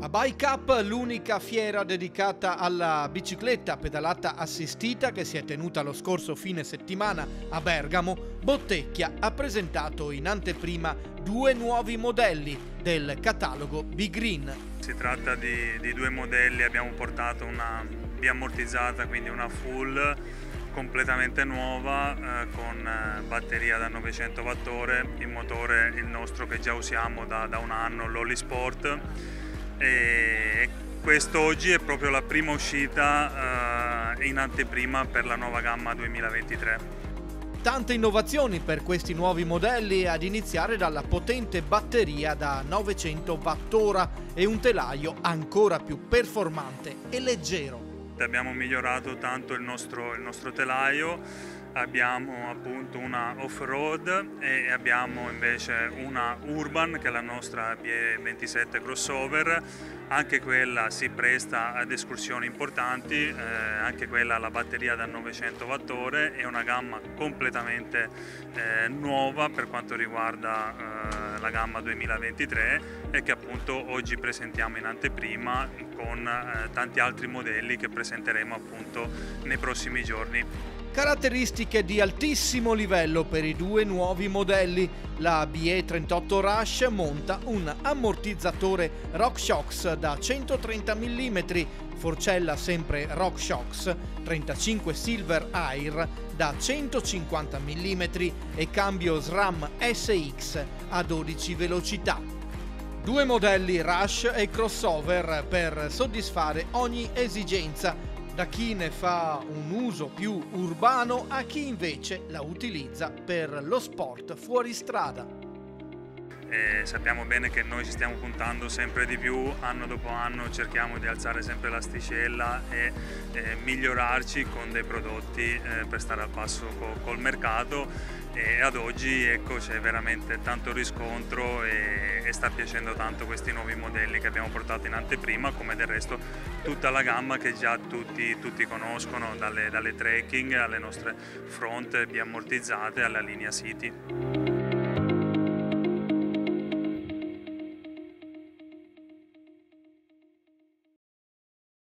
La Bike Up, l'unica fiera dedicata alla bicicletta pedalata assistita che si è tenuta lo scorso fine settimana a Bergamo, Bottecchia ha presentato in anteprima 2 nuovi modelli del catalogo B-Green. Si tratta di 2 modelli, abbiamo portato una biammortizzata, quindi una full completamente nuova con batteria da 900 Wh, il motore il nostro che già usiamo da un anno, l'Holly Sport. E questo oggi è proprio la prima uscita in anteprima per la nuova gamma 2023. Tante innovazioni per questi nuovi modelli, ad iniziare dalla potente batteria da 900 Wh e un telaio ancora più performante e leggero. Abbiamo migliorato tanto il nostro telaio, abbiamo appunto una off-road e abbiamo invece una urban che è la nostra PE27 crossover. Anche quella si presta ad escursioni importanti, anche quella ha la batteria da 900 Wh, è una gamma completamente nuova per quanto riguarda la gamma 2023 e che appunto oggi presentiamo in anteprima con tanti altri modelli che presenteremo appunto nei prossimi giorni. Caratteristiche di altissimo livello per i 2 nuovi modelli. La BE38 Rush monta un ammortizzatore RockShox da 130 mm, forcella sempre RockShox 35 Silver Air da 150 mm e cambio SRAM SX a 12 velocità. 2 modelli Rush e crossover per soddisfare ogni esigenza, da chi ne fa un uso più urbano a chi invece la utilizza per lo sport fuoristrada. Sappiamo bene che noi ci stiamo puntando sempre di più, anno dopo anno cerchiamo di alzare sempre l'asticella e migliorarci con dei prodotti per stare al passo col mercato, e ad oggi ecco, c'è veramente tanto riscontro e sta piacendo tanto questi nuovi modelli che abbiamo portato in anteprima, come del resto tutta la gamma che già tutti conoscono, dalle trekking alle nostre front biammortizzate alla linea City.